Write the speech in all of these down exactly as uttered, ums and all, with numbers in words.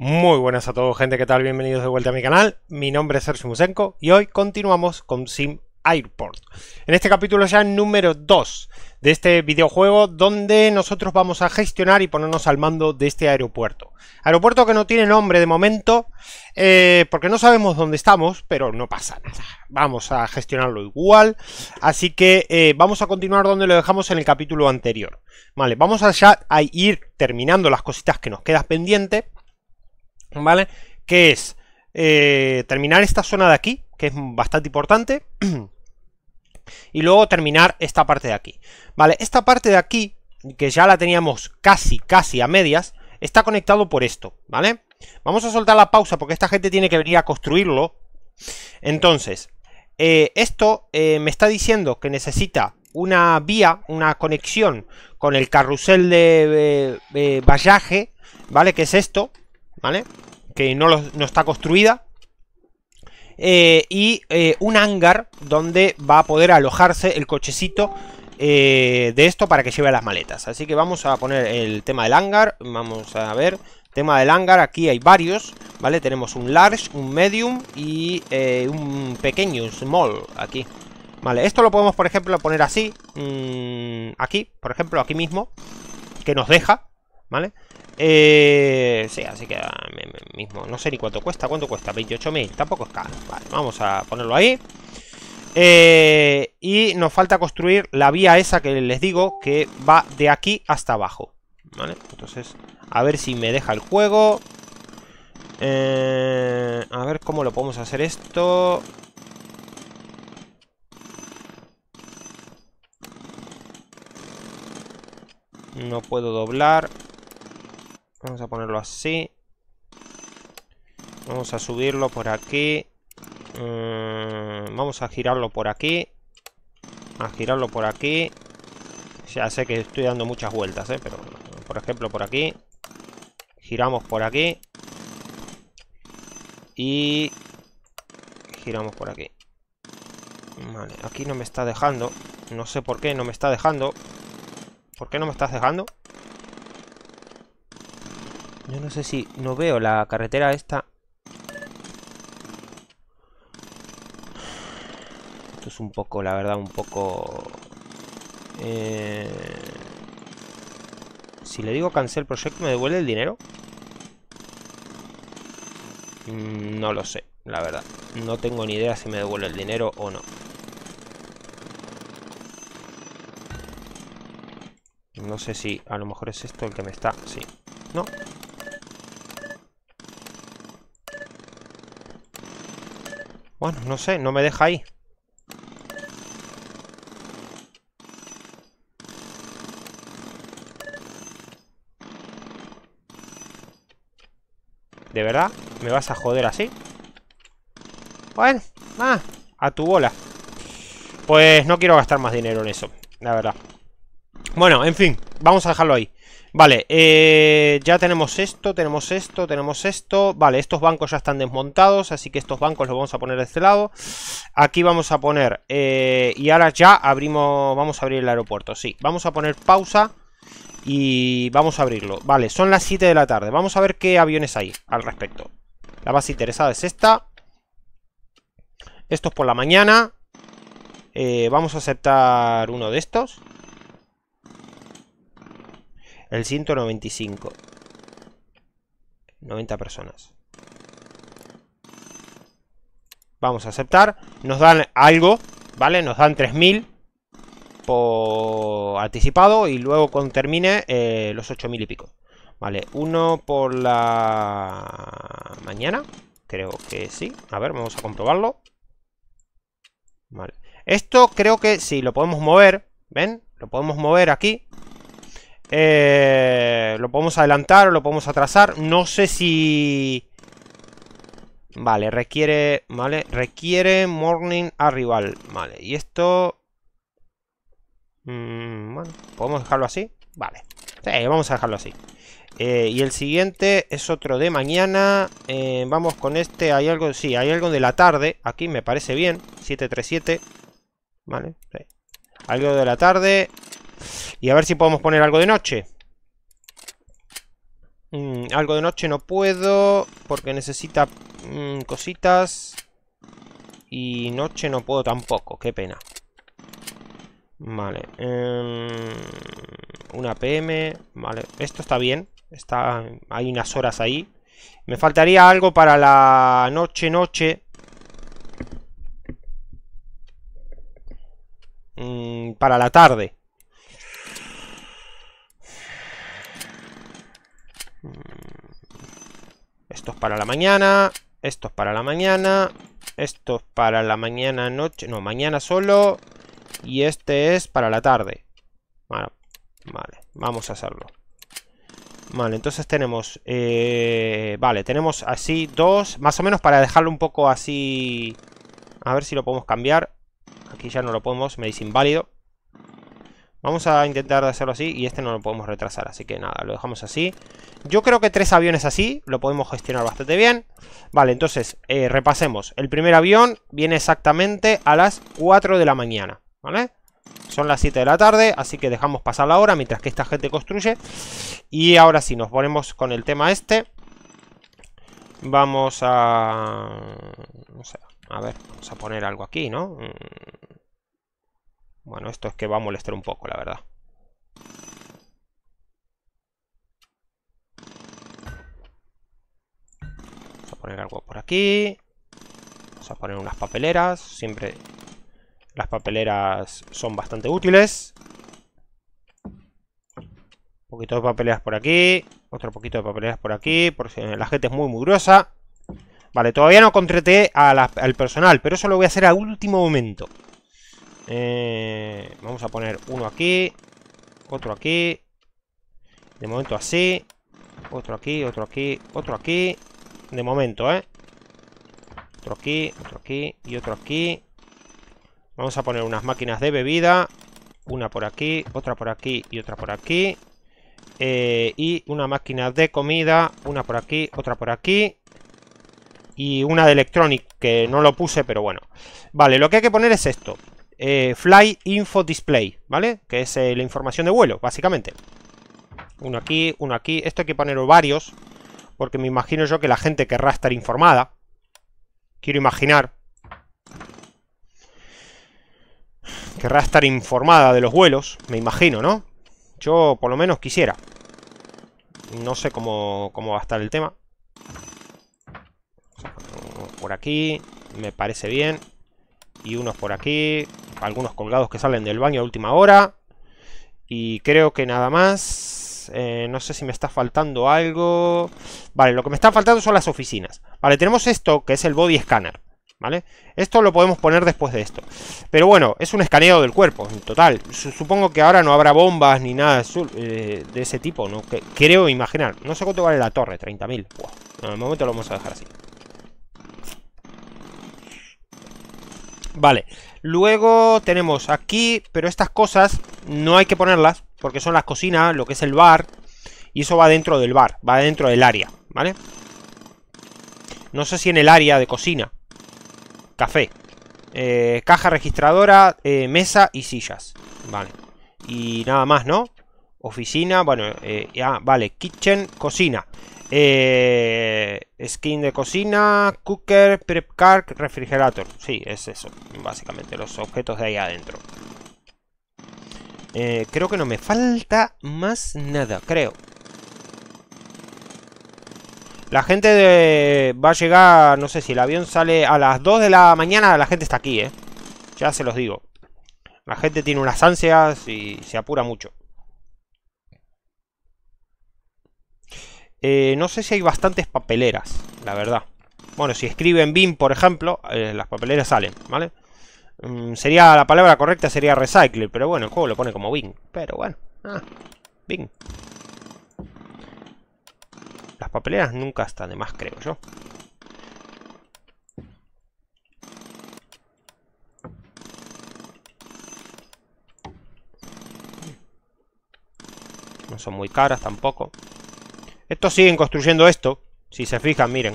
Muy buenas a todos, gente, ¿qué tal? Bienvenidos de vuelta a mi canal. Mi nombre es Sergio Musenko y hoy continuamos con Sim Airport. En este capítulo ya número dos de este videojuego, donde nosotros vamos a gestionar y ponernos al mando de este aeropuerto. Aeropuerto que no tiene nombre de momento, eh, porque no sabemos dónde estamos, pero no pasa nada. Vamos a gestionarlo igual, así que eh, vamos a continuar donde lo dejamos en el capítulo anterior. Vale, vamos a ya a ir terminando las cositas que nos quedan pendientes. ¿Vale? Que es eh, terminar esta zona de aquí, que es bastante importante. Y luego terminar esta parte de aquí. Vale, esta parte de aquí, que ya la teníamos casi, casi a medias, está conectado por esto, ¿vale? Vamos a soltar la pausa porque esta gente tiene que venir a construirlo. Entonces, eh, esto eh, me está diciendo que necesita una vía, una conexión con el carrusel de eh, eh, vallaje, ¿vale? Que es esto, ¿vale? Que no, lo, no está construida. Eh, y eh, un hangar donde va a poder alojarse el cochecito eh, de esto para que lleve las maletas. Así que vamos a poner el tema del hangar. Vamos a ver. Tema del hangar. Aquí hay varios, ¿vale? Tenemos un large, un medium y eh, un pequeño, un small aquí. Vale, esto lo podemos, por ejemplo, poner así. Mmm, aquí, por ejemplo, aquí mismo. Que nos deja, ¿vale? Eh, sí, así que mismo, no sé ni cuánto cuesta. ¿Cuánto cuesta? veintiocho mil, tampoco es caro. Vale, vamos a ponerlo ahí. eh, Y nos falta construir la vía esa que les digo, que va de aquí hasta abajo, ¿vale? Entonces, a ver si me deja el juego. eh, A ver cómo lo podemos hacer esto. No puedo doblar. Vamos a ponerlo así. Vamos a subirlo por aquí. Mm, vamos a girarlo por aquí. A girarlo por aquí. Ya sé que estoy dando muchas vueltas, ¿eh? Pero, por ejemplo, por aquí. Giramos por aquí. Y giramos por aquí. Vale, aquí no me está dejando. No sé por qué no me está dejando. ¿Por qué no me estás dejando? Yo no sé si no veo la carretera esta. Esto es un poco, la verdad, un poco... Eh... Si le digo cancel proyecto, ¿me devuelve el dinero? No lo sé, la verdad. No tengo ni idea si me devuelve el dinero o no. No sé si a lo mejor es esto el que me está... Sí. No. Bueno, no sé, no me deja ahí. ¿De verdad? ¿Me vas a joder así? Bueno, ah, a tu bola. Pues no quiero gastar más dinero en eso, la verdad. Bueno, en fin, vamos a dejarlo ahí. Vale, eh, ya tenemos esto, tenemos esto, tenemos esto. Vale, estos bancos ya están desmontados, así que estos bancos los vamos a poner de este lado. Aquí vamos a poner, eh, y ahora ya abrimos, vamos a abrir el aeropuerto, sí. Vamos a poner pausa y vamos a abrirlo. Vale, son las siete de la tarde. Vamos a ver qué aviones hay al respecto. La más interesada es esta. Esto es por la mañana. eh, Vamos a aceptar uno de estos. El ciento noventa y cinco. noventa personas. Vamos a aceptar. Nos dan algo, ¿vale? Nos dan tres mil por anticipado. Y luego cuando termine eh, los ocho mil y pico. Vale, uno por la mañana. Creo que sí. A ver, vamos a comprobarlo. Vale. Esto creo que sí, lo podemos mover. ¿Ven? Lo podemos mover aquí. Eh, lo podemos adelantar o lo podemos atrasar. No sé si... Vale, requiere... Vale, requiere morning arrival. Vale, y esto... Mmm, bueno, ¿podemos dejarlo así? Vale, sí, vamos a dejarlo así. eh, Y el siguiente es otro de mañana. eh, Vamos con este, hay algo... Sí, hay algo de la tarde. Aquí me parece bien, siete treinta y siete. Vale, sí. Algo de la tarde. Y a ver si podemos poner algo de noche. Mm, algo de noche no puedo, porque necesita mmm, cositas. Y noche no puedo tampoco, qué pena. Vale. Eh, una P M. Vale, esto está bien. Está, hay unas horas ahí. Me faltaría algo para la noche, noche. Mm, para la tarde. Esto es para la mañana. Esto es para la mañana. Esto es para la mañana, noche. No, mañana solo. Y este es para la tarde. Bueno, vale, vamos a hacerlo. Vale, entonces tenemos... Eh, vale, tenemos así dos. Más o menos para dejarlo un poco así... A ver si lo podemos cambiar. Aquí ya no lo podemos, me dice inválido. Vamos a intentar hacerlo así. Y este no lo podemos retrasar, así que nada, lo dejamos así. Yo creo que tres aviones así lo podemos gestionar bastante bien. Vale, entonces, eh, repasemos. El primer avión viene exactamente a las cuatro de la mañana, ¿vale? Son las siete de la tarde, así que dejamos pasar la hora mientras que esta gente construye. Y ahora sí, nos ponemos con el tema este. Vamos a... No sé, a ver, vamos a poner algo aquí, ¿no? Bueno, esto es que va a molestar un poco, la verdad. Vamos a poner algo por aquí. Vamos a poner unas papeleras. Siempre las papeleras son bastante útiles. Un poquito de papeleras por aquí. Otro poquito de papeleras por aquí. Porque la gente es muy, muy gruesa. Vale, todavía no contraté a la, al personal, pero eso lo voy a hacer a último momento. Eh, vamos a poner uno aquí, otro aquí, de momento así, otro aquí, otro aquí, otro aquí, de momento, ¿eh? Otro aquí, otro aquí y otro aquí. Vamos a poner unas máquinas de bebida, una por aquí, otra por aquí y otra por aquí. Eh, y una máquina de comida, una por aquí, otra por aquí. Y una de Electronic, que no lo puse, pero bueno. Vale, lo que hay que poner es esto. Eh, Fly Info Display, ¿vale? Que es eh, la información de vuelo, básicamente. Uno aquí, uno aquí. Esto hay que poner varios, porque me imagino yo que la gente querrá estar informada. Quiero imaginar. Querrá estar informada de los vuelos, me imagino, ¿no? Yo por lo menos quisiera. No sé cómo, cómo va a estar el tema. Por aquí, me parece bien. Y unos por aquí. Algunos colgados que salen del baño a última hora. Y creo que nada más. Eh, no sé si me está faltando algo. Vale, lo que me está faltando son las oficinas. Vale, tenemos esto que es el body scanner, ¿vale? Esto lo podemos poner después de esto. Pero bueno, es un escaneo del cuerpo, en total. Supongo que ahora no habrá bombas ni nada de ese tipo, ¿no? Que, creo imaginar. No sé cuánto vale la torre, treinta mil. En el momento lo vamos a dejar así. Vale, luego tenemos aquí, pero estas cosas no hay que ponerlas, porque son las cocinas, lo que es el bar, y eso va dentro del bar, va dentro del área, ¿vale? No sé si en el área de cocina. Café. Eh, caja registradora, eh, mesa y sillas. Vale. Y nada más, ¿no? Oficina, bueno, eh, ya, vale, kitchen, cocina. Eh, skin de cocina, cooker, prep car, refrigerator. Sí, es eso, básicamente, los objetos de ahí adentro. Eh, creo que no me falta más nada, creo. La gente de... va a llegar, no sé si el avión sale a las dos de la mañana, la gente está aquí, ¿eh? Ya se los digo. La gente tiene unas ansias y se apura mucho. Eh, no sé si hay bastantes papeleras, la verdad. Bueno, si escriben bin, por ejemplo, eh, las papeleras salen, ¿vale? Mm, sería, la palabra correcta sería recycle, pero bueno, el juego lo pone como bin. Pero bueno, ah, bin. Las papeleras nunca están de más, creo yo. No son muy caras tampoco. Estos siguen construyendo esto. Si se fijan, miren.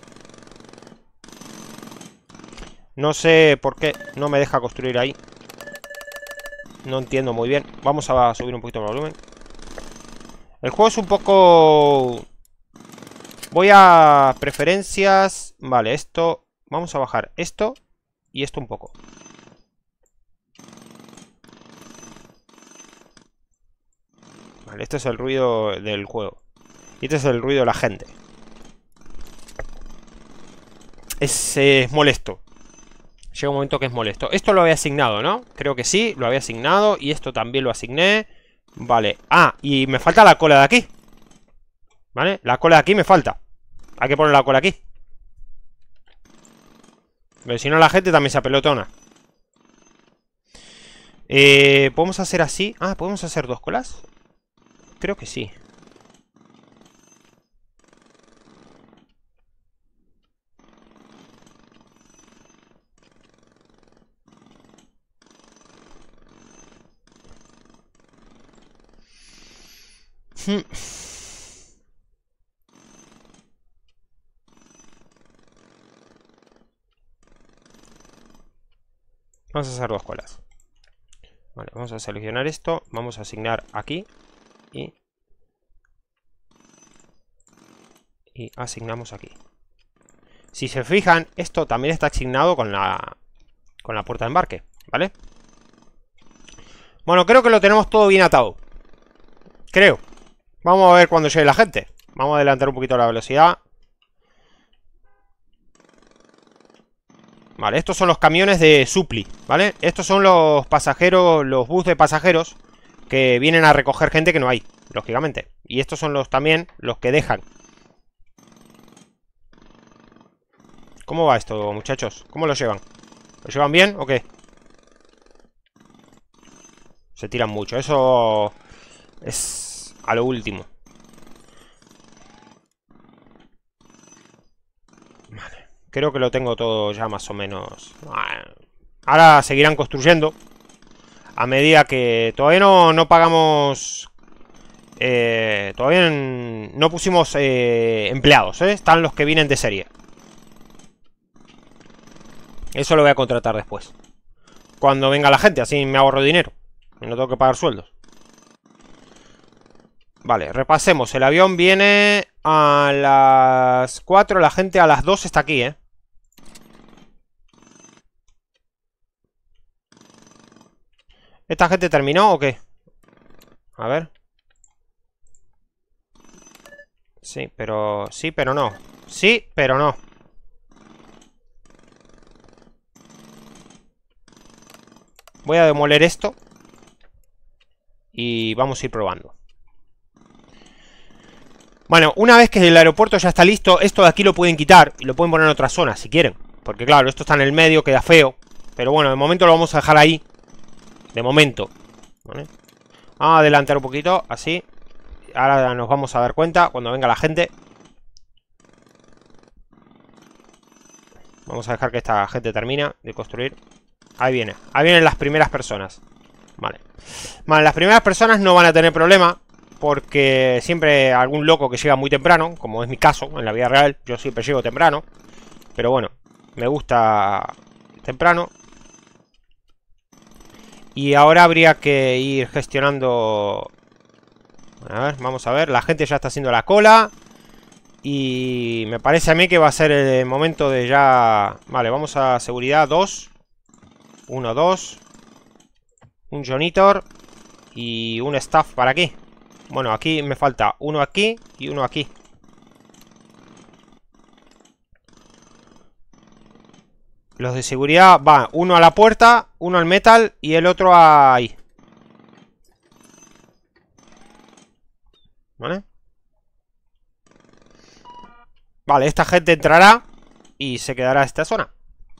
No sé por qué no me deja construir ahí. No entiendo muy bien. Vamos a subir un poquito el volumen. El juego es un poco Voy a preferencias. Vale, esto. Vamos a bajar esto y esto un poco. Vale, este es el ruido del juego. Y este es el ruido de la gente. Es, es molesto. Llega un momento que es molesto. Esto lo había asignado, ¿no? Creo que sí, lo había asignado. Y esto también lo asigné. Vale. Ah, y me falta la cola de aquí. ¿Vale? La cola de aquí me falta. Hay que poner la cola aquí. Pero si no la gente también se apelotona. Eh, ¿Podemos hacer así? Ah, ¿podemos hacer dos colas? Creo que sí. Hmm. Vamos a hacer dos colas. Vale, vamos a seleccionar esto. Vamos a asignar aquí. Y... Y asignamos aquí. Si se fijan, esto también está asignado con la... Con la puerta de embarque, ¿vale? Bueno, creo que lo tenemos todo bien atado. Creo. Vamos a ver cuando llegue la gente. Vamos a adelantar un poquito la velocidad. Vale, estos son los camiones de Supli, ¿vale? Estos son los pasajeros, los bus de pasajeros que vienen a recoger gente que no hay, lógicamente. Y estos son los también los que dejan. ¿Cómo va esto, muchachos? ¿Cómo lo llevan? ¿Lo llevan bien o qué? Se tiran mucho, eso es a lo último. Vale, creo que lo tengo todo ya más o menos. Ahora seguirán construyendo a medida que todavía no, no pagamos... Eh, todavía no pusimos eh, empleados, ¿eh? Están los que vienen de serie. Eso lo voy a contratar después. Cuando venga la gente, así me ahorro dinero. Y no tengo que pagar sueldos. Vale, repasemos. El avión viene a las cuatro. La gente a las dos está aquí, ¿eh? ¿Esta gente terminó o qué? A ver. Sí, pero... Sí, pero no. Sí, pero no. Voy a demoler esto. Y vamos a ir probando. Bueno, una vez que el aeropuerto ya está listo, esto de aquí lo pueden quitar y lo pueden poner en otra zona si quieren. Porque claro, esto está en el medio, queda feo. Pero bueno, de momento lo vamos a dejar ahí. De momento. ¿Vale? Vamos a adelantar un poquito, así. Ahora nos vamos a dar cuenta cuando venga la gente. Vamos a dejar que esta gente termine de construir. Ahí viene, ahí vienen las primeras personas. Vale. Vale, las primeras personas no van a tener problema. Porque siempre algún loco que llega muy temprano, como es mi caso en la vida real. Yo siempre llego temprano. Pero bueno, me gusta temprano. Y ahora habría que ir gestionando. A ver, vamos a ver. La gente ya está haciendo la cola. Y me parece a mí que va a ser el momento de ya... Vale, vamos a seguridad dos. uno, dos. Un janitor. Y un staff para aquí. Bueno, aquí me falta uno aquí y uno aquí. Los de seguridad van uno a la puerta, uno al metal y el otro ahí. ¿Vale? Vale, esta gente entrará y se quedará en esta zona.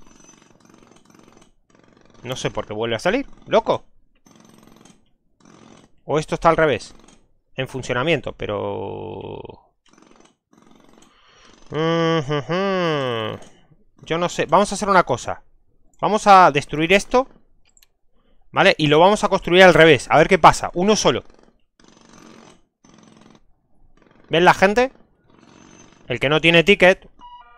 No sé por qué vuelve a salir, loco. O esto está al revés. En funcionamiento, pero... Uh-huh. Yo no sé. Vamos a hacer una cosa. Vamos a destruir esto. ¿Vale? Y lo vamos a construir al revés. A ver qué pasa. Uno solo. ¿Ven la gente? El que no tiene ticket.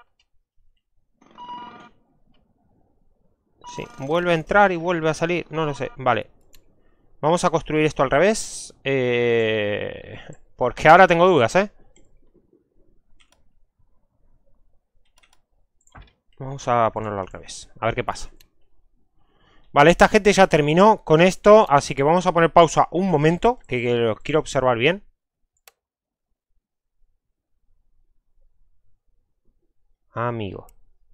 Sí, vuelve a entrar y vuelve a salir. No lo sé. Vale. Vamos a construir esto al revés. Eh... Porque ahora tengo dudas, ¿eh? Vamos a ponerlo al revés. A ver qué pasa. Vale, esta gente ya terminó con esto. Así que vamos a poner pausa un momento. Que, que lo quiero observar bien. Amigo.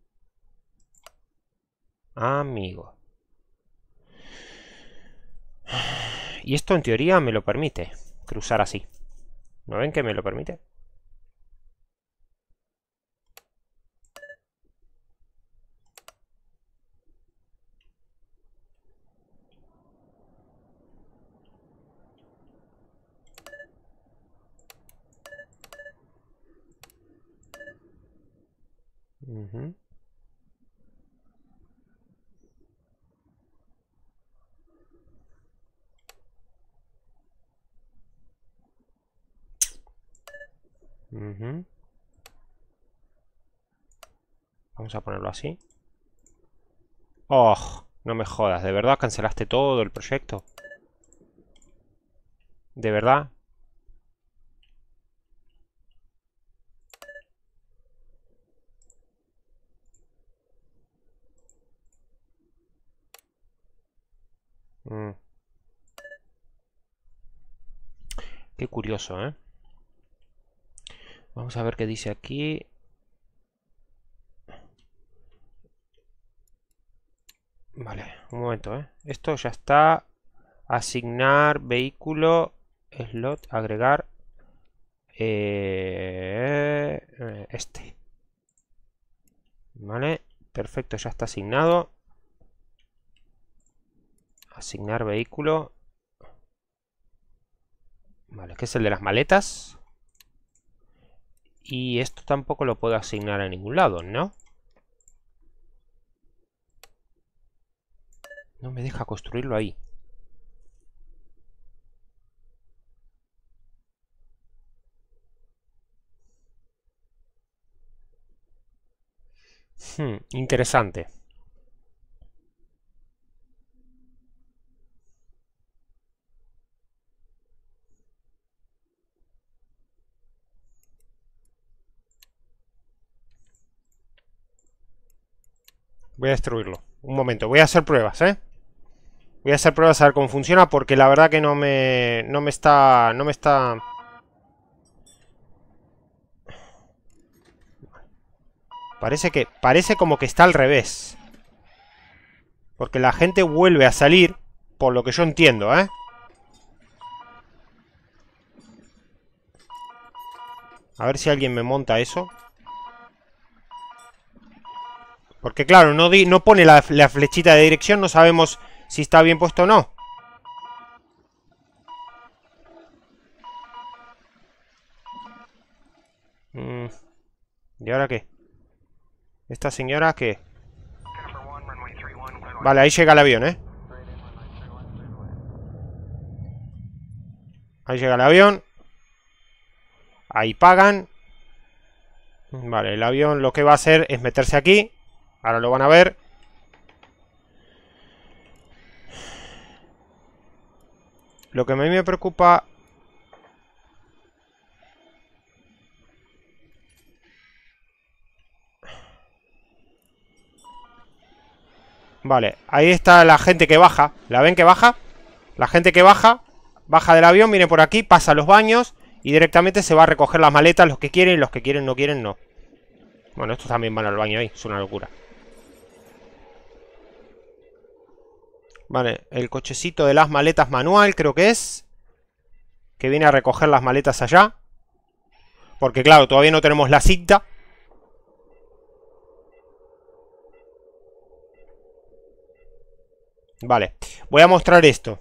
Amigo. Y esto en teoría me lo permite. Cruzar así. ¿No ven que me lo permite? Uh-huh. Uh-huh. Vamos a ponerlo así. Oh, no me jodas, ¿de verdad cancelaste todo el proyecto? ¿De verdad? Mm. Qué curioso, ¿eh? Vamos a ver qué dice aquí. Vale, un momento, ¿eh? Esto ya está. Asignar vehículo, slot, agregar. Eh, este. Vale, perfecto, ya está asignado. Asignar vehículo. Vale, que es el de las maletas. Y esto tampoco lo puedo asignar a ningún lado, ¿no? No me deja construirlo ahí. Hmm, interesante. Voy a destruirlo. Un momento, voy a hacer pruebas, ¿eh? Voy a hacer pruebas a ver cómo funciona, porque la verdad que no me... No me está... No me está... Parece que... Parece como que está al revés. Porque la gente vuelve a salir, por lo que yo entiendo, ¿eh? A ver si alguien me monta eso. Porque claro, no, di, no pone la, la flechita de dirección, no sabemos si está bien puesto o no. Mm, ¿Y ahora qué? ¿Esta señora qué? Vale, ahí llega el avión, ¿eh? Ahí llega el avión. Ahí pagan. Vale, el avión lo que va a hacer es meterse aquí. Ahora lo van a ver. Lo que a mí me preocupa... Vale, ahí está la gente que baja. ¿La ven que baja? La gente que baja, baja del avión, viene por aquí, pasa a los baños y directamente se va a recoger las maletas, los que quieren y los que quieren no quieren, no. Bueno, estos también van al baño ahí, es una locura. Vale, el cochecito de las maletas manual creo que es. Que viene a recoger las maletas allá. Porque claro, todavía no tenemos la cinta. Vale, voy a mostrar esto.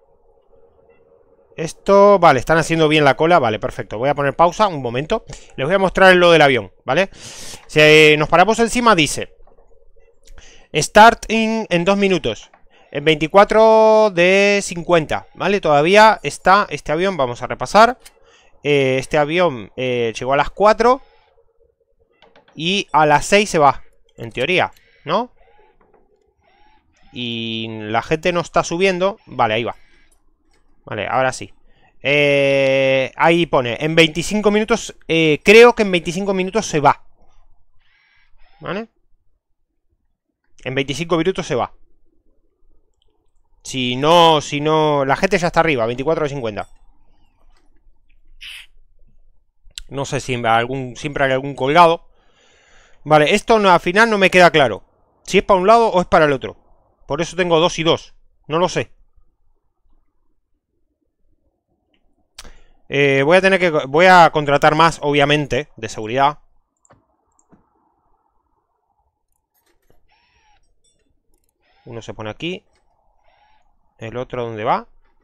Esto, vale, están haciendo bien la cola. Vale, perfecto, voy a poner pausa un momento. Les voy a mostrar lo del avión, ¿vale? Si nos paramos encima dice Start in, en dos minutos. En veinticuatro de cincuenta, ¿vale? Todavía está este avión, vamos a repasar. eh, Este avión eh, llegó a las cuatro y a las seis se va, en teoría, ¿no? Y la gente no está subiendo. Vale, ahí va. Vale, ahora sí. eh, Ahí pone, en veinticinco minutos, eh, creo que en veinticinco minutos se va, ¿vale? En veinticinco minutos se va. Si no, si no... La gente ya está arriba, veinticuatro de cincuenta. No sé si algún, siempre hay algún colgado. Vale, esto no, al final no me queda claro. Si es para un lado o es para el otro. Por eso tengo dos y dos. No lo sé. Eh, voy a tener que... Voy a contratar más, obviamente, de seguridad. Uno se pone aquí. El otro, ¿dónde va?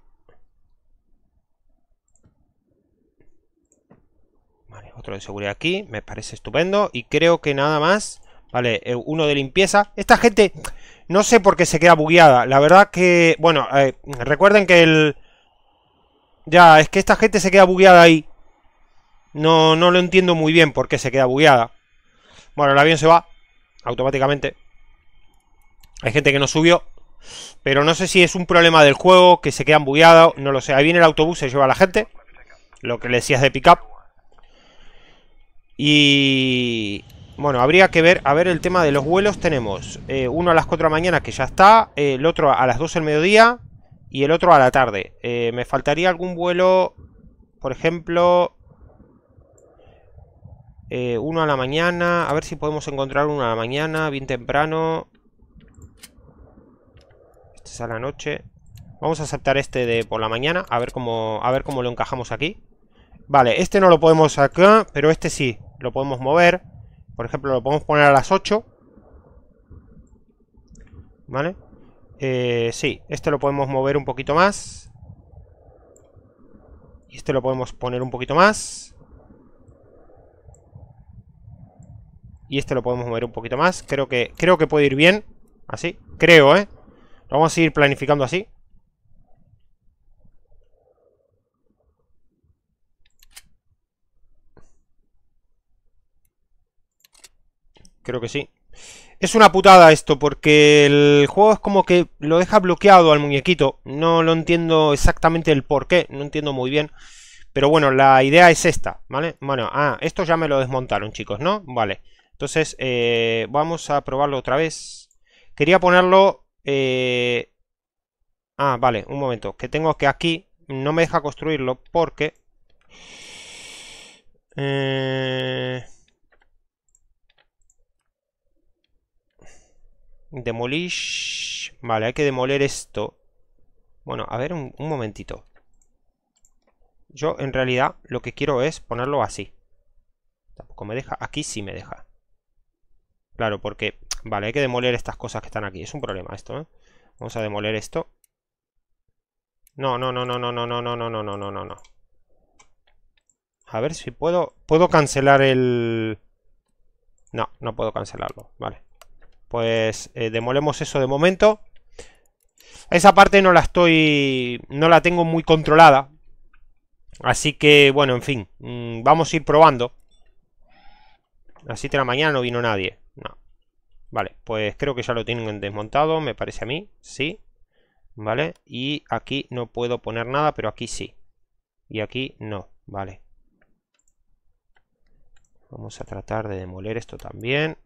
Vale, otro de seguridad aquí. Me parece estupendo. Y creo que nada más. Vale, uno de limpieza. Esta gente... No sé por qué se queda bugueada. La verdad que... Bueno, eh, recuerden que el... Ya, es que esta gente se queda bugueada ahí. No, no lo entiendo muy bien por qué se queda bugueada. Bueno, el avión se va automáticamente. Hay gente que no subió. Pero no sé si es un problema del juego, que se quedan bugueados. No lo sé. Ahí viene el autobús, se lleva a la gente. Lo que le decías de pick-up. Y... Bueno, habría que ver, a ver el tema de los vuelos. Tenemos eh, uno a las cuatro de la mañana, que ya está. eh, El otro a las doce del mediodía. Y el otro a la tarde. eh, Me faltaría algún vuelo. Por ejemplo, eh, uno a la mañana. A ver si podemos encontrar uno a la mañana, bien temprano. Este es a la noche. Vamos a aceptar este de por la mañana. A ver cómo, a ver cómo lo encajamos aquí. Vale, este no lo podemos acá, pero este sí, lo podemos mover. Por ejemplo, lo podemos poner a las ocho. Vale. Eh, sí, este lo podemos mover un poquito más. Y este lo podemos poner un poquito más. Y este lo podemos mover un poquito más. Creo que, creo que puede ir bien. Así, creo, ¿eh? Lo vamos a seguir planificando así. Creo que sí. Es una putada esto, porque el juego es como que lo deja bloqueado al muñequito. No lo entiendo exactamente el por qué. No entiendo muy bien. Pero bueno, la idea es esta, ¿vale? Bueno, ah, esto ya me lo desmontaron, chicos, ¿no? Vale. Entonces, eh, vamos a probarlo otra vez. Quería ponerlo... Eh... Ah, vale, un momento. Que tengo que aquí no me deja construirlo porque... Eh... Demolish... Vale, hay que demoler esto. Bueno, a ver, un, un momentito. Yo, en realidad, lo que quiero es ponerlo así. Tampoco me deja. Aquí sí me deja. Claro, porque... Vale, hay que demoler estas cosas que están aquí. Es un problema esto, ¿eh? Vamos a demoler esto. No, no, no, no, no, no, no, no, no, no, no, no, no. A ver si puedo... ¿Puedo cancelar el...? No, no puedo cancelarlo. Vale. Pues eh, demolemos eso de momento. Esa parte no la estoy... No la tengo muy controlada. Así que, bueno, en fin. Mmm, vamos a ir probando. A las siete de la mañana no vino nadie. No. Vale, pues creo que ya lo tienen desmontado, me parece a mí. Sí. Vale, y aquí no puedo poner nada, pero aquí sí. Y aquí no, vale. Vamos a tratar de demoler esto también.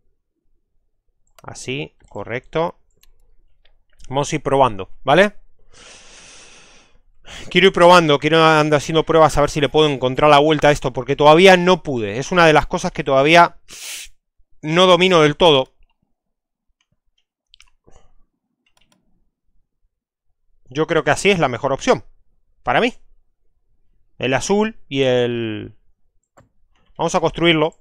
Así, correcto. Vamos a ir probando, ¿vale? Quiero ir probando, quiero andar haciendo pruebas a ver si le puedo encontrar la vuelta a esto, porque todavía no pude. Es una de las cosas que todavía no domino del todo. Yo creo que así es la mejor opción. Para mí. El azul y el... Vamos a construirlo.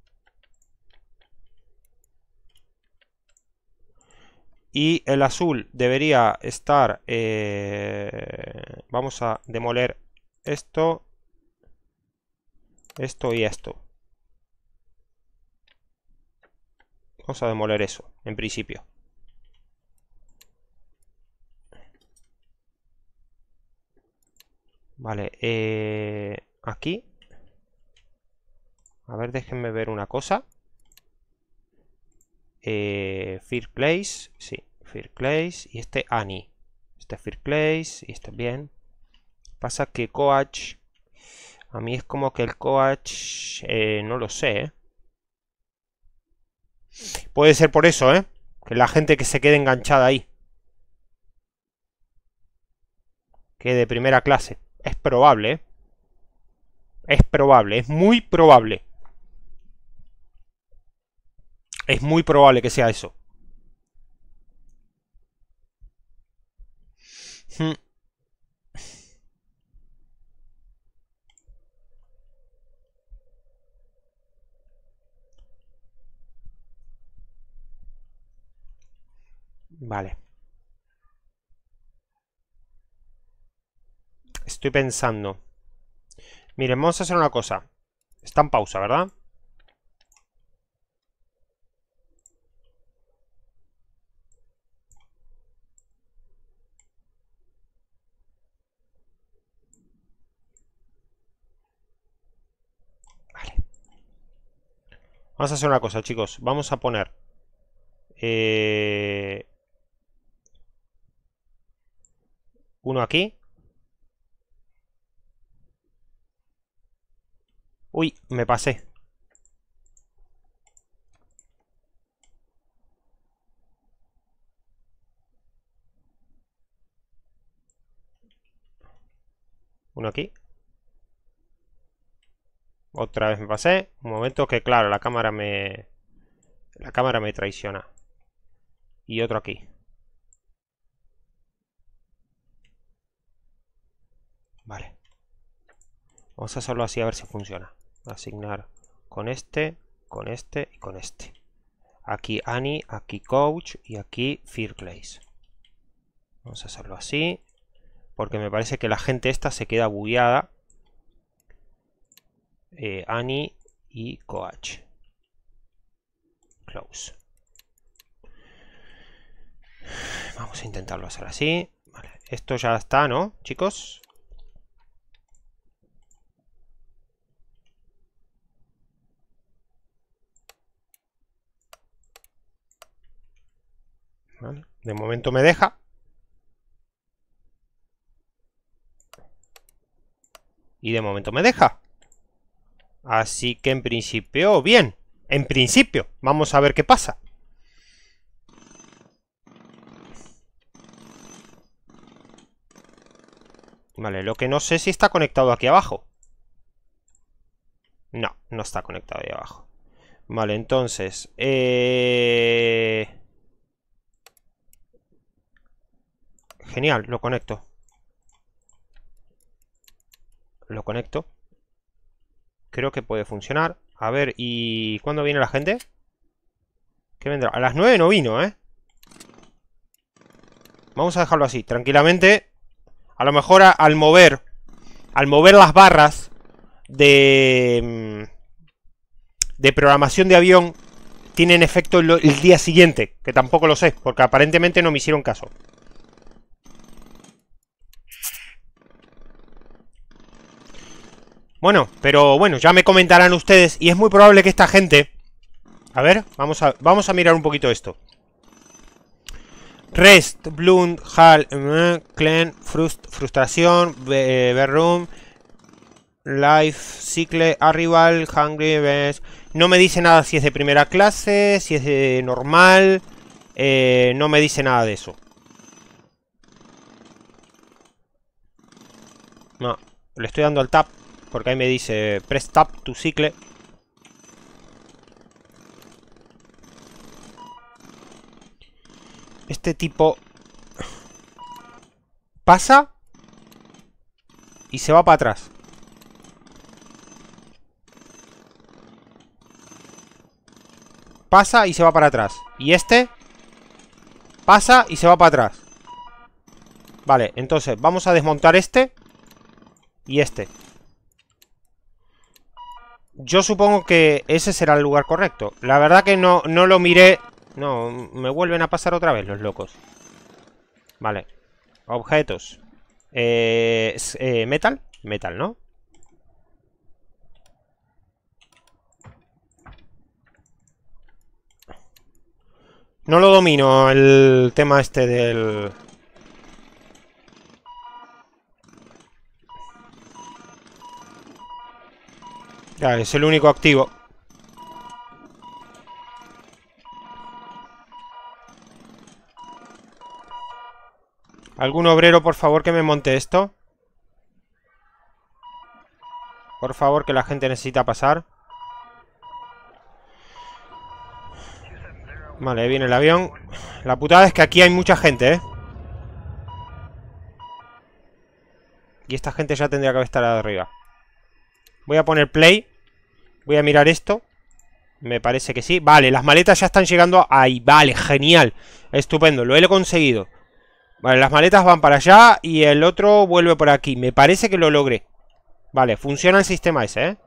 Y el azul debería estar... Eh... Vamos a demoler esto. Esto y esto. Vamos a demoler eso, en principio. Vale, eh, aquí. A ver, déjenme ver una cosa. Eh, First Place, sí, First Place. Y este Annie. Este es First Place y este bien. Pasa que Coach... A mí es como que el Coach... Eh, no lo sé, ¿eh? Puede ser por eso, ¿eh? Que la gente que se quede enganchada ahí. Que de primera clase. Es probable, ¿eh? Es probable, es muy probable. Es muy probable que sea eso. Hmm. Vale. Estoy pensando. Miren, vamos a hacer una cosa. Está en pausa, ¿verdad? Vale. Vamos a hacer una cosa, chicos. Vamos a poner... Eh, uno aquí. Uy, me pasé. Uno aquí. Otra vez me pasé. Un momento que, claro, la cámara me... La cámara me traiciona. Y otro aquí. Vale. Vamos a hacerlo así a ver si funciona. Asignar con este, con este y con este. Aquí Annie, aquí Coach y aquí Firclays. Vamos a hacerlo así. Porque me parece que la gente esta se queda bugueada. Eh, Annie y Coach. Close. Vamos a intentarlo hacer así. Vale. Esto ya está, ¿no, chicos? Vale. De momento me deja. Y de momento me deja. Así que en principio, bien. En principio, vamos a ver qué pasa. Vale, lo que no sé si está conectado aquí abajo. No, no está conectado ahí abajo. Vale, entonces... Eh... Genial, lo conecto. Lo conecto. Creo que puede funcionar. A ver, ¿y cuándo viene la gente? ¿Qué vendrá? A las nueve no vino, ¿eh? Vamos a dejarlo así, tranquilamente. A lo mejor a, al mover... Al mover las barras de... De programación de avión... Tienen efecto el, el día siguiente. Que tampoco lo sé, porque aparentemente no me hicieron caso. Bueno, pero bueno, ya me comentarán ustedes. Y es muy probable que esta gente... A ver, vamos a, vamos a mirar un poquito esto. Rest, Bloom, Hal, uh, Clen, frust, Frustración, Bedroom, Life, Cycle, Arrival, Hungry, Best. No me dice nada si es de primera clase, si es de normal. Eh, no me dice nada de eso. No, le estoy dando al tab. Porque ahí me dice press tab to cycle. Este tipo pasa y se va para atrás. Pasa y se va para atrás. Y este pasa y se va para atrás. Vale, entonces vamos a desmontar este y este. Yo supongo que ese será el lugar correcto. La verdad que no, no lo miré. No, me vuelven a pasar otra vez los locos. Vale. Objetos. Eh, eh, metal. Metal, ¿no? No lo domino el tema este del... Ya, es el único activo. ¿Algún obrero, por favor, que me monte esto? Por favor, que la gente necesita pasar. Vale, ahí viene el avión. La putada es que aquí hay mucha gente, ¿eh? Y esta gente ya tendría que estar arriba. Voy a poner play. Voy a mirar esto. Me parece que sí. Vale, las maletas ya están llegando ahí. Vale, genial. Estupendo, lo he conseguido. Vale, las maletas van para allá y el otro vuelve por aquí. Me parece que lo logré. Vale, funciona el sistema ese, ¿eh?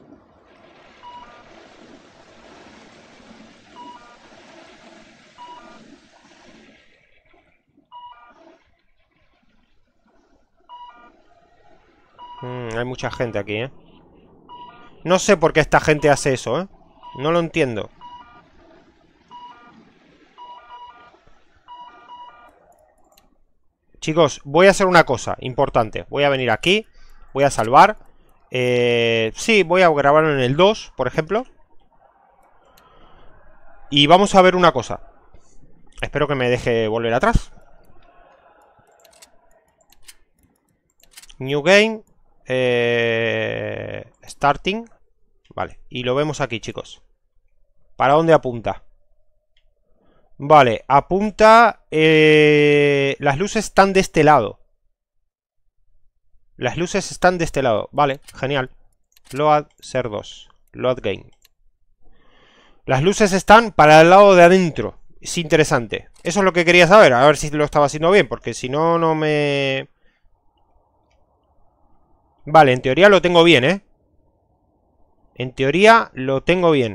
Mm, hay mucha gente aquí, ¿eh? No sé por qué esta gente hace eso, ¿eh? No lo entiendo. Chicos, voy a hacer una cosa importante. Voy a venir aquí. Voy a salvar. Eh, sí, voy a grabarlo en el dos, por ejemplo. Y vamos a ver una cosa. Espero que me deje volver atrás. New Game. Eh, starting. Vale, y lo vemos aquí, chicos. ¿Para dónde apunta? Vale, apunta... Eh, las luces están de este lado. Las luces están de este lado. Vale, genial. Load ser dos. Load game. Las luces están para el lado de adentro. Es interesante. Eso es lo que quería saber. A ver si lo estaba haciendo bien. Porque si no, no me... Vale, en teoría lo tengo bien, ¿eh? En teoría lo tengo bien.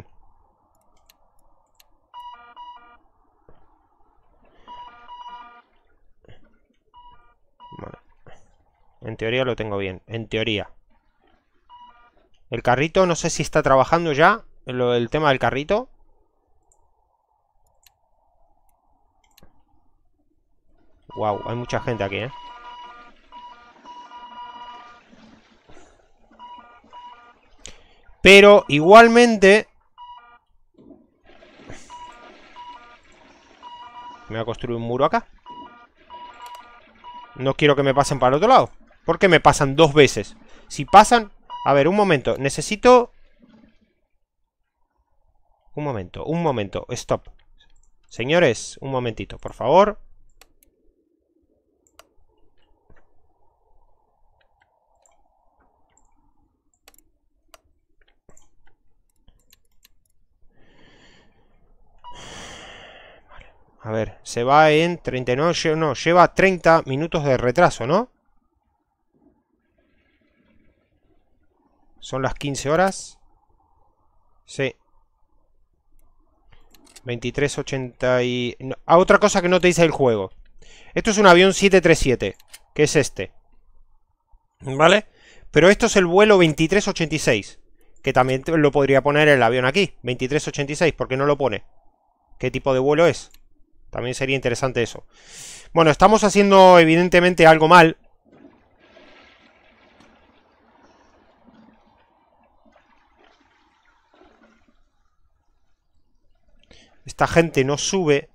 Vale. En teoría lo tengo bien. En teoría. El carrito, no sé si está trabajando ya. Lo, el tema del carrito. Wow, hay mucha gente aquí, ¿eh? Pero igualmente... Me voy a construir un muro acá. No quiero que me pasen para el otro lado. ¿Por qué me pasan dos veces? Si pasan... A ver, un momento. Necesito... Un momento, un momento. Stop. Señores, un momentito, por favor. A ver, se va en treinta y nueve, no, lleva treinta minutos de retraso, ¿no? Son las quince horas. Sí. veintitrés ochenta y... No, ah, otra cosa que no te dice el juego. Esto es un avión siete treinta y siete, que es este. ¿Vale? Pero esto es el vuelo veintitrés ochenta y seis, que también lo podría poner el avión aquí. veintitrés ochenta y seis, ¿por qué no lo pone? ¿Qué tipo de vuelo es? También sería interesante eso. Bueno, estamos haciendo evidentemente algo mal. Esta gente no sube.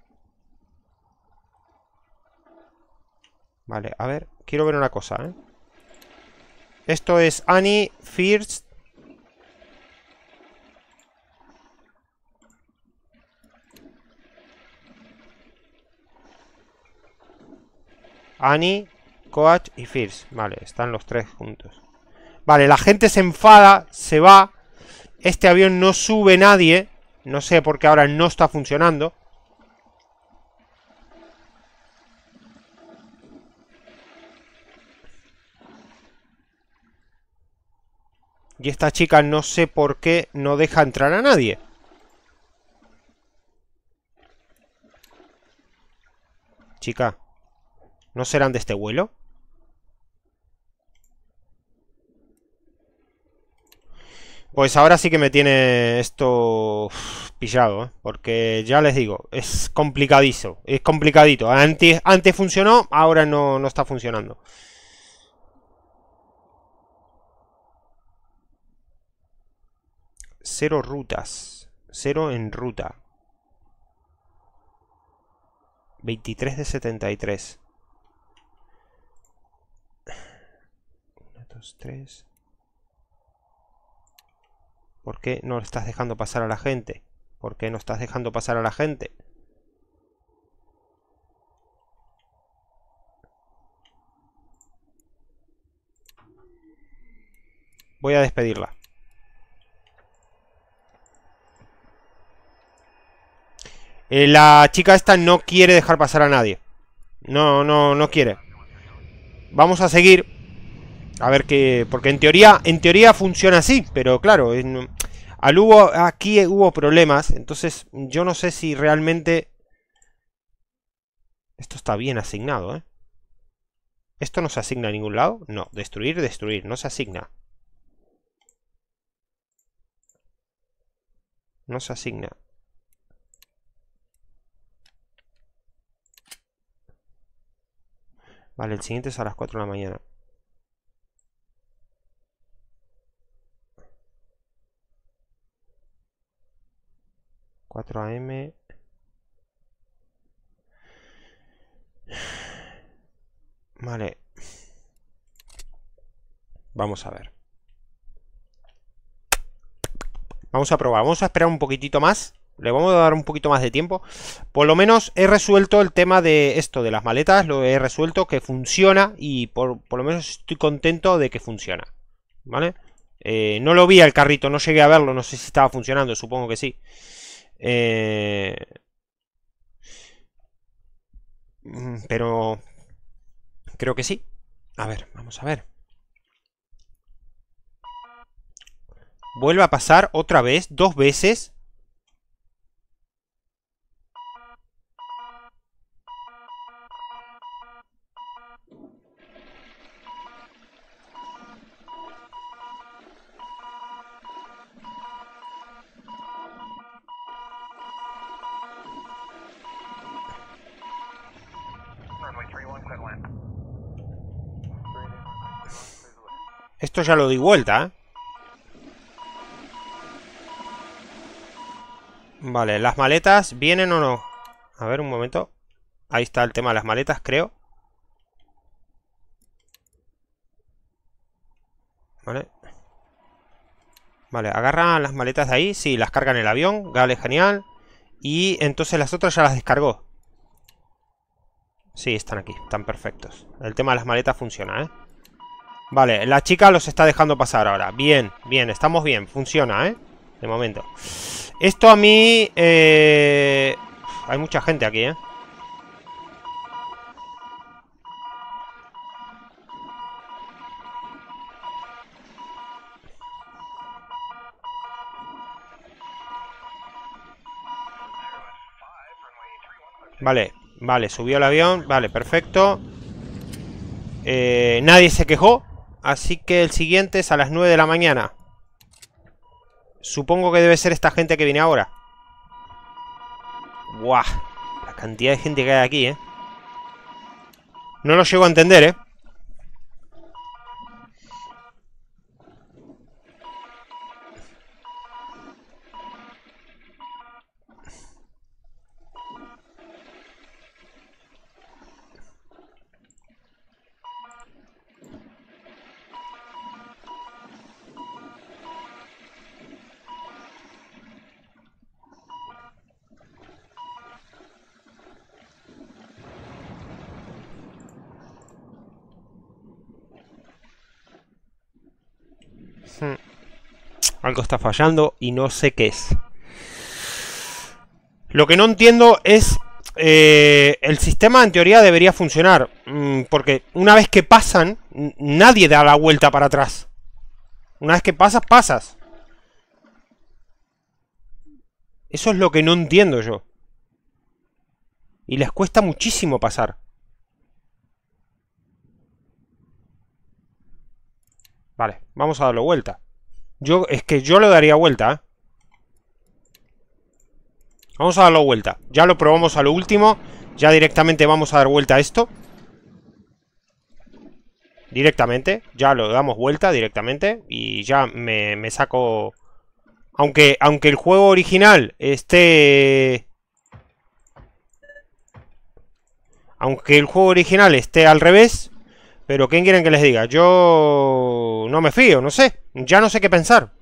Vale, a ver, quiero ver una cosa, ¿eh? Esto es Annie First. Annie, Coach y First. Vale, están los tres juntos. Vale, la gente se enfada, se va. Este avión no sube nadie. No sé por qué ahora no está funcionando. Y esta chica no sé por qué no deja entrar a nadie. Chica, ¿no serán de este vuelo? Pues ahora sí que me tiene esto pillado, ¿eh? Porque ya les digo, es complicadizo, es complicadito. Antes, antes funcionó, ahora no, no está funcionando. Cero rutas. Cero en ruta. veintitrés de setenta y tres. dos, tres. ¿Por qué no estás dejando pasar a la gente? ¿Por qué no estás dejando pasar a la gente? Voy a despedirla. Eh, la chica esta no quiere dejar pasar a nadie. No, no, no quiere. Vamos a seguir. A ver qué... Porque en teoría, en teoría funciona así. Pero claro, en, al hubo, aquí hubo problemas. Entonces yo no sé si realmente... Esto está bien asignado, ¿eh? ¿Esto no se asigna a ningún lado? No, destruir, destruir, no se asigna. No se asigna. Vale, el siguiente es a las cuatro de la mañana. cuatro a eme. Vale. Vamos a ver. Vamos a probar. Vamos a esperar un poquitito más. Le vamos a dar un poquito más de tiempo. Por lo menos he resuelto el tema de esto, de las maletas. Lo he resuelto, que funciona. Y por, por lo menos estoy contento de que funciona. ¿Vale? Eh, no lo vi al carrito, no llegué a verlo. No sé si estaba funcionando, supongo que sí. Eh... Pero... creo que sí. A ver, vamos a ver. Vuelve a pasar otra vez, dos veces. Esto ya lo di vuelta, ¿eh? Vale, las maletas, ¿vienen o no? A ver, un momento. Ahí está el tema de las maletas, creo. Vale. Vale, agarran las maletas de ahí. Sí, las cargan en el avión. Vale, genial. Y entonces las otras ya las descargó. Sí, están aquí, están perfectos. El tema de las maletas funciona, ¿eh? Vale, la chica los está dejando pasar ahora. Bien, bien, estamos bien, funciona, ¿eh? De momento. Esto a mí... Eh... Hay mucha gente aquí, ¿eh? Vale, vale, subió el avión. Vale, perfecto. eh, Nadie se quejó. Así que el siguiente es a las nueve de la mañana. Supongo que debe ser esta gente que viene ahora. ¡Buah! La cantidad de gente que hay aquí, ¿eh? No lo llego a entender, ¿eh? Hmm. Algo está fallando y no sé qué es. Lo que no entiendo es... Eh, el sistema en teoría debería funcionar. mmm, Porque una vez que pasan, nadie da la vuelta para atrás. Una vez que pasas, pasas. Eso es lo que no entiendo yo. Y les cuesta muchísimo pasar. Vale, vamos a darlo vuelta. Yo, es que yo le daría vuelta, ¿eh? Vamos a darlo vuelta. Ya lo probamos a lo último. Ya directamente vamos a dar vuelta a esto. Directamente. Ya lo damos vuelta directamente. Y ya me, me saco... Aunque, aunque el juego original esté... Aunque el juego original esté al revés, Pero ¿quién quieren que les diga? Yo no me fío, no sé. Ya no sé qué pensar.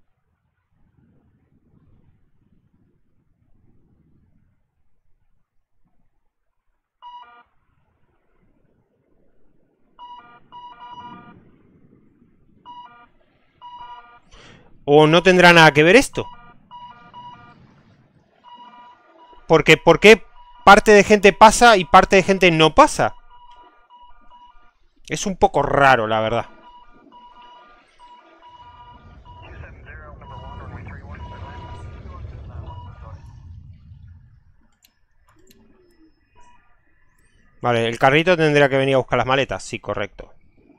¿O no tendrá nada que ver esto? Porque, ¿por qué parte de gente pasa y parte de gente no pasa? Es un poco raro, la verdad. Vale, el carrito tendría que venir a buscar las maletas. Sí, correcto.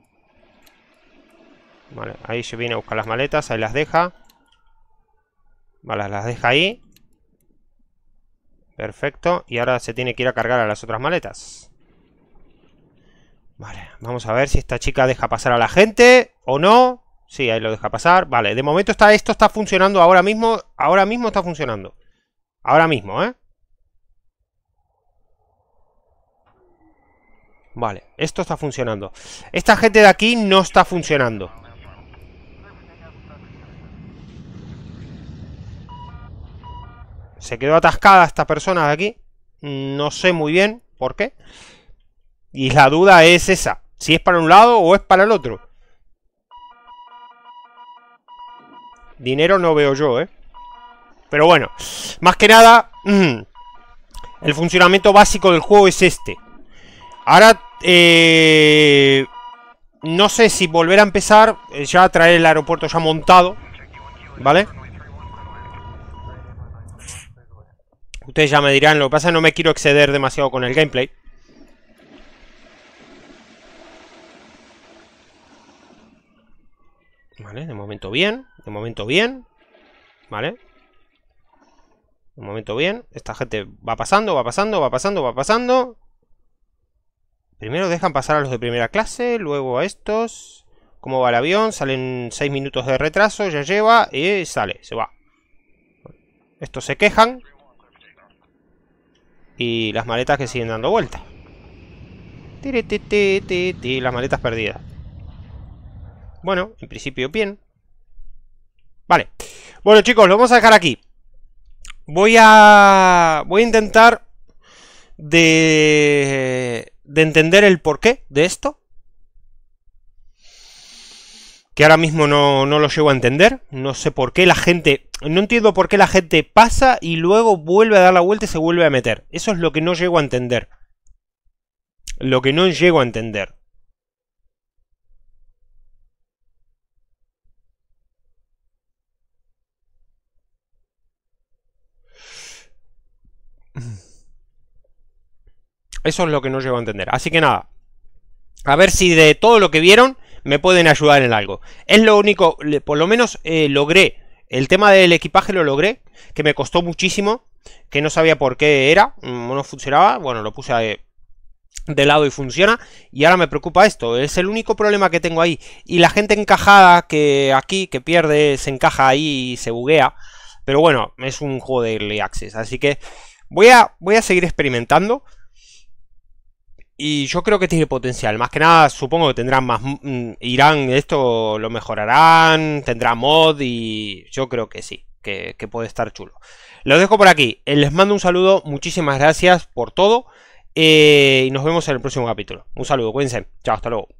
Vale, ahí se viene a buscar las maletas. Ahí las deja. Vale, las deja ahí. Perfecto. Y ahora se tiene que ir a cargar a las otras maletas. Vale, vamos a ver si esta chica deja pasar a la gente o no. Sí, ahí lo deja pasar. Vale, de momento está, esto está funcionando ahora mismo. Ahora mismo está funcionando. Ahora mismo, ¿eh? Vale, esto está funcionando. Esta gente de aquí no está funcionando. Se quedó atascada esta persona de aquí. No sé muy bien por qué. Y la duda es esa. Si es para un lado o es para el otro. Dinero no veo yo, ¿eh? Pero bueno, más que nada, el funcionamiento básico del juego es este. Ahora, eh, no sé si volver a empezar, ya traer el aeropuerto ya montado, ¿vale? Ustedes ya me dirán, lo que pasa es que no me quiero exceder demasiado con el gameplay. Vale, de momento bien, de momento bien, ¿vale? De momento bien, esta gente va pasando, va pasando, va pasando, va pasando. Primero dejan pasar a los de primera clase, luego a estos. ¿Cómo va el avión? Salen seis minutos de retraso, ya lleva y sale, se va. Estos se quejan. Y las maletas que siguen dando vuelta. Y las maletas perdidas. Bueno, en principio bien. Vale. Bueno, chicos, lo vamos a dejar aquí. Voy a... Voy a intentar de... de entender el porqué de esto. Que ahora mismo no, no lo llego a entender. No sé por qué la gente... No entiendo por qué la gente pasa y luego vuelve a dar la vuelta y se vuelve a meter. Eso es lo que no llego a entender. Lo que no llego a entender. Eso es lo que no llego a entender. Así que nada. A ver si de todo lo que vieron me pueden ayudar en algo. Es lo único, por lo menos eh, logré. El tema del equipaje lo logré. Que me costó muchísimo. Que no sabía por qué era. No funcionaba. Bueno, lo puse de, de lado y funciona. Y ahora me preocupa esto. Es el único problema que tengo ahí. Y la gente encajada que aquí, que pierde, se encaja ahí y se buguea. Pero bueno, es un juego de Early Access. Así que voy a, voy a seguir experimentando. Y yo creo que tiene potencial. Más que nada, supongo que tendrán más... Irán, esto lo mejorarán. Tendrá mod y yo creo que sí. Que, que puede estar chulo. Lo dejo por aquí. Les mando un saludo. Muchísimas gracias por todo. Eh, y nos vemos en el próximo capítulo. Un saludo, cuídense. Chao, hasta luego.